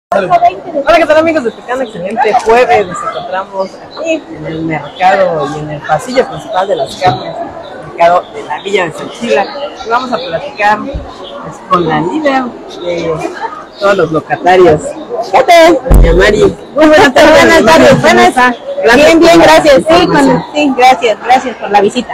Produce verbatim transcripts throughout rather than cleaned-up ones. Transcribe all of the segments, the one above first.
Hola, ¿qué tal amigos de Tecán? Excelente jueves. Nos encontramos aquí en el mercado y en el pasillo principal de las carnes, el mercado de la Villa de Xochila. Y vamos a platicar pues, con la líder de todos los locatarios. ¿Qué tal? Doña Mari. Muy buenas tardes. Buenas tardes. Buenas. Bien, bien, gracias. Sí, con, sí, gracias, gracias por la visita.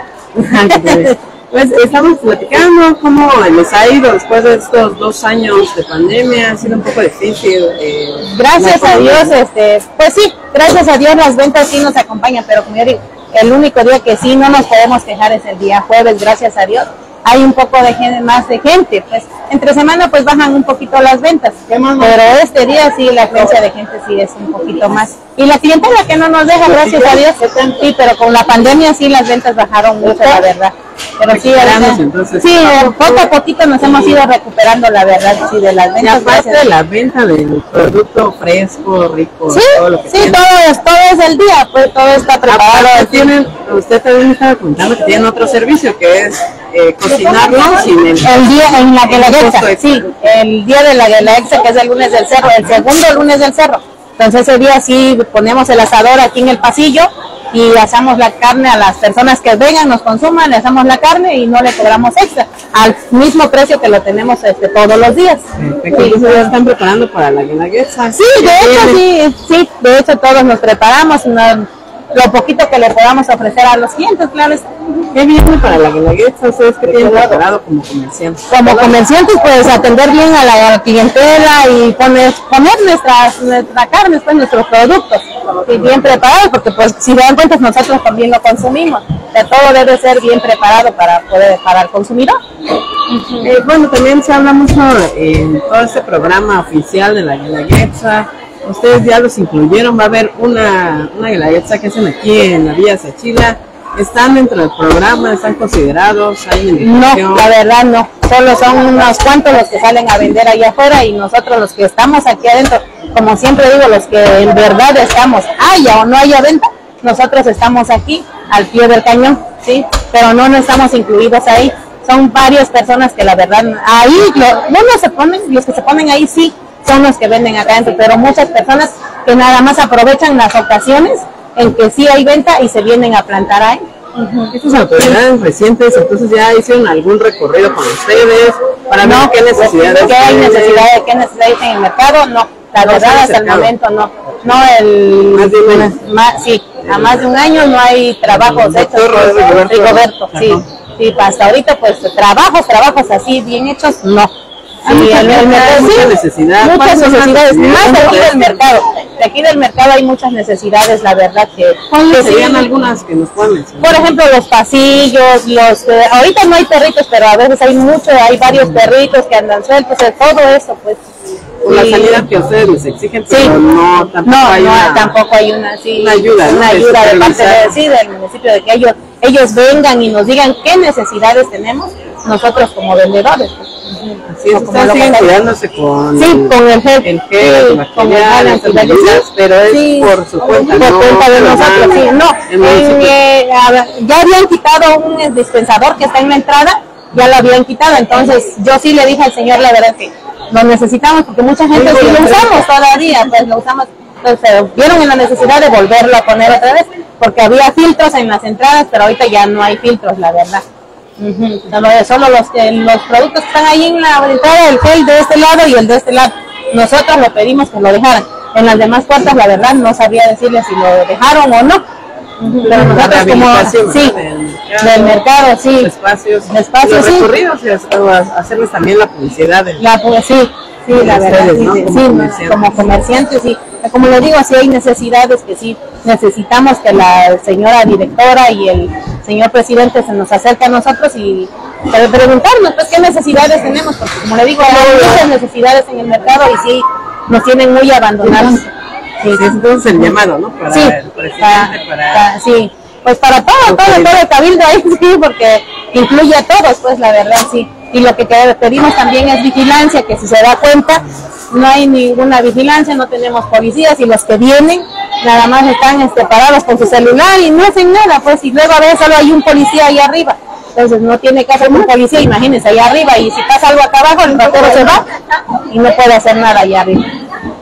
Pues estamos platicando cómo les ha ido después de estos dos años de pandemia. Ha sido un poco difícil. Eh, gracias a Dios, este, pues sí, gracias a Dios las ventas sí nos acompañan, pero como yo digo, el único día que sí no nos podemos quejar es el día jueves, gracias a Dios. Hay un poco de gente, más de gente, pues entre semana pues bajan un poquito las ventas, pero este día sí la afluencia de gente sí es un poquito más. Y la clientela que no nos deja, gracias a Dios, sí, pero con la pandemia sí las ventas bajaron mucho, la verdad. Pero sí, entonces, sí, poco a poquito nos hemos ido recuperando, la verdad, sí, de las ventas. Y aparte de la venta del producto fresco, rico, sí, todo lo que sí, todo es, todo es el día, pues todo está preparado. Aparte, tienen, usted también me estaba contando que tienen otro servicio que es eh, cocinarlo sin el, el día en la Guelaguetza, sí, el día de la Guelaguetza, que es el lunes del cerro, el segundo lunes del cerro. Entonces ese día sí ponemos el asador aquí en el pasillo y asamos la carne a las personas que vengan, nos consuman, le asamos la carne y no le cobramos extra, al mismo precio que lo tenemos este, todos los días. Perfecto, sí. Entonces ya están preparando para la Guelaguetza. Sí, de hecho sí, sí, de hecho todos nos preparamos, no, lo poquito que le podamos ofrecer a los clientes, claro. ¿Qué viene para la Guelaguetza? ¿Ustedes qué tienen preparado como comerciantes? Como comerciantes, pues atender bien a la, a la clientela y poner, poner nuestras, nuestra carne, pues nuestros productos, y bien preparados, porque pues si dan cuenta nosotros también lo consumimos. O sea, todo debe ser bien preparado para poder para el consumidor. Uh-huh. eh, bueno, también se habla mucho en todo este programa oficial de la Guelaguetza. Ustedes ya los incluyeron, va a haber una, una Guelaguetza que hacen aquí en la Villa Xochila. ¿Están dentro del programa? ¿Están considerados? ¿Hay no, la verdad no. Solo son unos cuantos los que salen a vender allá afuera y nosotros los que estamos aquí adentro, como siempre digo, los que en verdad estamos, haya o no haya venta, nosotros estamos aquí al pie del cañón, ¿sí? Pero no, no estamos incluidos ahí. Son varias personas que la verdad, ahí, lo, no se ponen, los que se ponen ahí sí, son los que venden acá adentro, pero muchas personas que nada más aprovechan las ocasiones en que sí hay venta y se vienen a plantar ahí. Uh-huh. Estas autoridades recientes entonces ya hicieron algún recorrido con ustedes para no, ver qué necesidades ¿qué hay necesidades, qué necesidades en el mercado? No, la no verdad hasta el momento no. No, el más de un año. Más, sí, a más de un año no hay trabajos hechos por Rigoberto, Rigoberto sí, sí, hasta ahorita pues trabajos, trabajos así bien hechos, no. Sí, el, el mercado, sí, mucha necesidad, muchas necesidades, más de aquí del mercado. De aquí del mercado hay muchas necesidades, la verdad que. ¿Cuáles serían sí, algunas que nos pueden mencionar? Por ejemplo, los pasillos, los. Eh, ahorita no hay perritos, pero a veces hay mucho, hay varios perritos que andan sueltos, todo eso, pues. La sí. Salida que ustedes les exigen, pero sí. no tampoco no, hay no, una, tampoco hay una, sí, una ayuda, una ¿no? ayuda de parte de, sí, del municipio de que ellos ellos vengan y nos digan qué necesidades tenemos nosotros como vendedores. Así es, ustedes siguen cuidándose con sí, con el gel, el gel, sí, con el gel antibacterial, pero es sí, por su cuenta, por no, cuenta de nosotros, sí, no, en, eh, ya habían quitado un dispensador que está en la entrada, ya lo habían quitado, entonces yo sí le dije al señor la verdad que lo necesitamos porque mucha gente sí, sí lo usamos todavía, pues lo usamos, entonces vieron en la necesidad de volverlo a poner otra vez, porque había filtros en las entradas, pero ahorita ya no hay filtros, la verdad. Uh-huh. Solo, solo los, que, los productos que están ahí en la entrada, el gel de este lado y el de este lado. Nosotros lo pedimos que lo dejaran. En las demás puertas, la verdad, no sabría decirles si lo dejaron o no. Uh-huh. Pero nosotros como, sí, del, del mercado, sí. Espacios, espacios, sí. Recorridos y hacerles también la publicidad. De, la, sí, sí, la verdad, sí, ¿no? sí, como, sí comerciantes. como comerciantes, sí. Como les digo, sí hay necesidades que sí necesitamos que la señora directora y el señor presidente se nos acerque a nosotros y preguntarnos pues qué necesidades tenemos, porque como le digo, hay muchas necesidades en el mercado y sí nos tienen muy abandonados. Sí, sí, entonces el llamado, ¿no? Para sí, el presidente, para, para, para sí, pues para todo, todo, todo el cabildo ahí, sí, porque incluye a todos, pues la verdad, sí. Y lo que pedimos también es vigilancia, que si se da cuenta, no hay ninguna vigilancia, no tenemos policías y los que vienen nada más están este, parados con su celular y no hacen nada, pues, y luego a veces solo hay un policía ahí arriba. Entonces no tiene que hacer un policía, imagínense, allá arriba, y si pasa algo acá abajo, el ratero se va y no puede hacer nada allá arriba.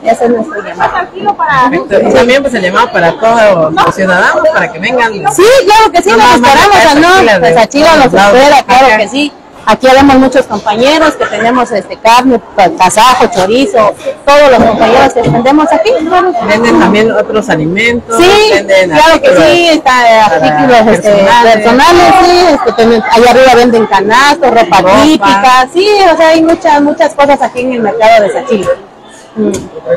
Ese es nuestro llamado. Perfecto. Y también pues el llamado para todos los ciudadanos para que vengan. Sí, claro que sí, No, nos más esperamos, acá, ¿o no? Chila, Pues de a Chila todos nos lados. espera, claro Acá. que sí. Aquí vemos muchos compañeros que tenemos este carne, tasajo, chorizo, todos los compañeros que vendemos aquí. Venden también otros alimentos. Sí, venden claro que sí, está eh, artículos este, personales. personales, sí, este, también allá arriba venden canastos, ropa, Ropa. típica, sí, o sea, hay muchas, muchas cosas aquí en el mercado de Sachila. Mm.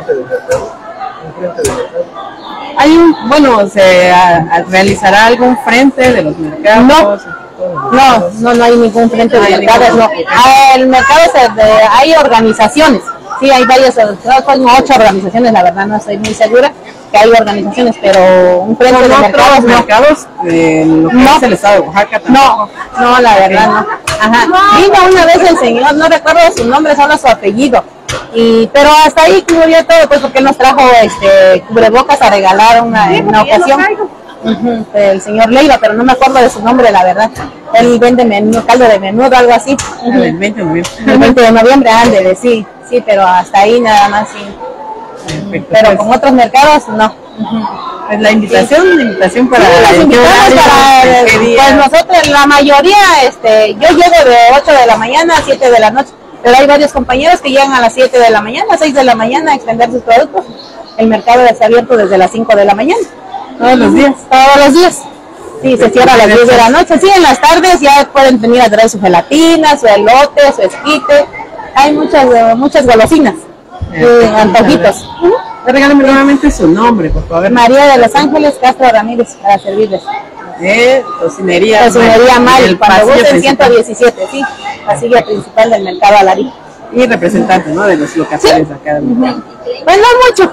Hay un, bueno, se a- a- realizará algún frente de los mercados. No. No, no, no hay ningún frente No de hay mercados, ningún- no. Ah, el mercado se, de- hay organizaciones, sí, hay varias, creo que son ocho organizaciones, la verdad no estoy muy segura que hay organizaciones, pero un frente Con de mercados otros no. mercados de lo que No. es el estado de Oaxaca No, tampoco. no, la verdad no. Ajá. Vino una vez el señor, no recuerdo su nombre, solo su apellido. Y, pero hasta ahí murió todo, pues porque él nos trajo este cubrebocas a regalar una, en una ocasión. Ujú, el señor Leiva, pero no me acuerdo de su nombre, la verdad. Él vende menú, caldo de menudo, algo así. Ujú. El veinte de noviembre. El veinte de noviembre, ándele, sí, sí, pero hasta ahí nada más, sí. Perfecto. Pero Pues, con otros mercados, no. pues la invitación, la invitación para Sí, el los invitamos horario, para, ¿qué día? pues nosotros, la mayoría, este, yo llego de ocho de la mañana a siete de la noche, pero hay varios compañeros que llegan a las siete de la mañana, seis de la mañana a extender sus productos. El mercado está abierto desde las cinco de la mañana. Todos los días. Todos los días. Sí, se cierra a las diez de la noche. Sí, en las tardes ya pueden venir a traer su gelatina, su elote, su esquite. Hay muchas, eh, muchas golosinas, eh, antojitos. Ujú. Regálame nuevamente su nombre, por favor. María de los Ángeles Castro Ramírez, para servirles. De Tocinería. Cocinería Mal, el cuando pasillo gusten principal. ciento diecisiete, sí, pasillo principal del mercado Alarí. Y representante, ¿no? De los locatarios acá. del mercado. Pues no mucho.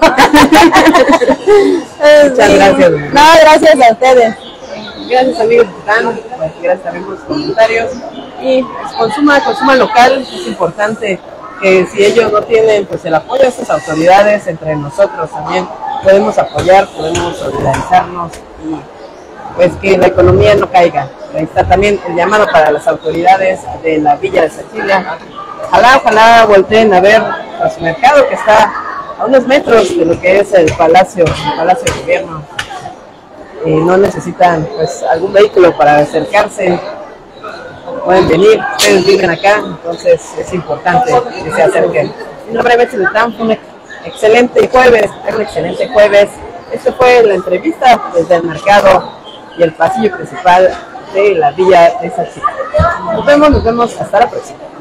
Muchas gracias. No, gracias a ustedes. Gracias amigos que están, pues, gracias también por sus comentarios. Y pues, consuma, consuma local, es importante que si ellos no tienen pues el apoyo de estas autoridades, entre nosotros también podemos apoyar, podemos solidarizarnos y pues que la economía no caiga. Ahí está también el llamado para las autoridades de la Villa de Sachila. Ojalá, ojalá volteen a ver a su mercado que está a unos metros de lo que es el Palacio, el Palacio de Gobierno. Eh, no necesitan pues algún vehículo para acercarse, pueden venir, ustedes viven acá, entonces es importante que se acerquen. Mi nombre es Betty, fue un excelente jueves, un excelente jueves. Esta fue la entrevista desde el mercado y el pasillo principal de la Villa de Sachila. Nos vemos, nos vemos, hasta la próxima.